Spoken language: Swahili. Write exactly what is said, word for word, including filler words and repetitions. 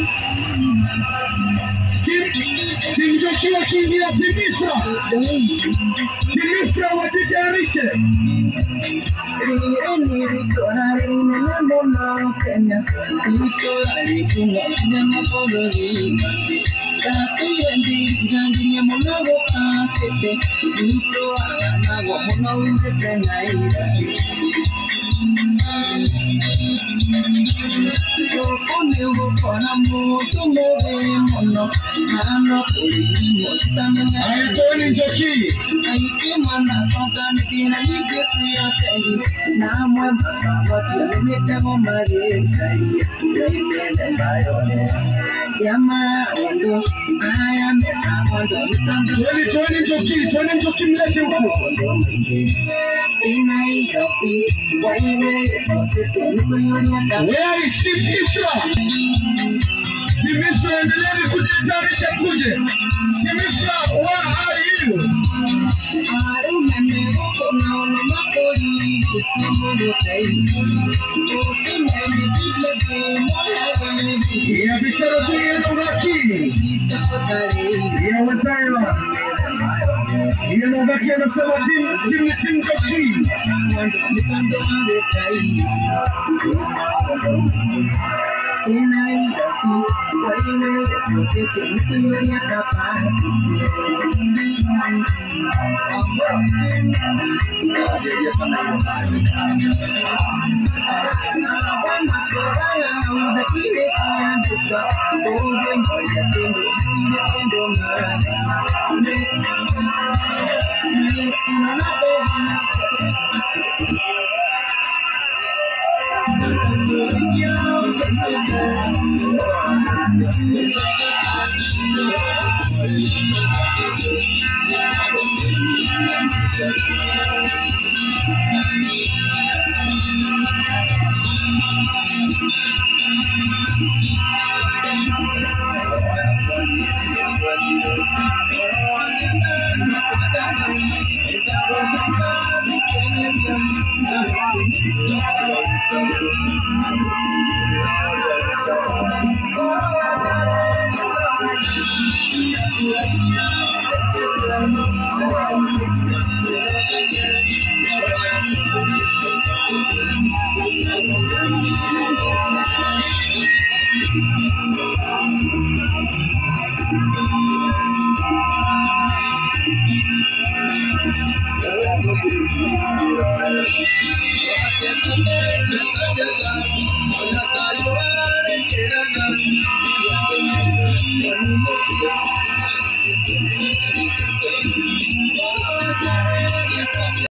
Kimjoshua kiingia Timisa. Timisa wajitayarishe. Anthony Njoki. Tony Tony Njoki, Tony Njoki mlete huko. Where is Steve Isra? Steve Isra endeleeni kujitayarisha kuje. Steve Isra, where are you? Ya biashara tu inabaki. Ya wazaya. Inabaki anasema tim tim tim Njoki.